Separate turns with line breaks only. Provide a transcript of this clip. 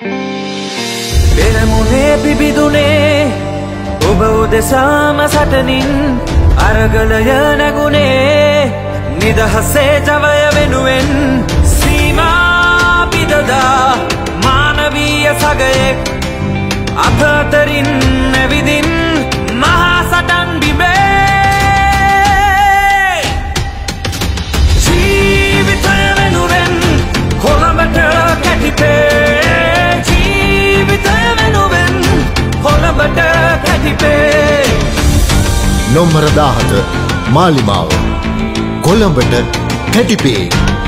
පෙරමුණේ පිබිදුනේ ඔබ උදෙසාම සටනින් අරගලය නැගුණේ නිදහසේ ජවය වෙනුවෙන් සීමා පිදදා මානවීය සගයෙක් අතරින් නැවිදින් මහා සටන් බිමේ ජීවිතය වෙනුවෙන් කොළඹට කැටිපේ ජීවිතය වෙනුවෙන් කොළඹට කැටිපේ
නොම්බර 17 මාලිමාව කොළඹට කැටිපේ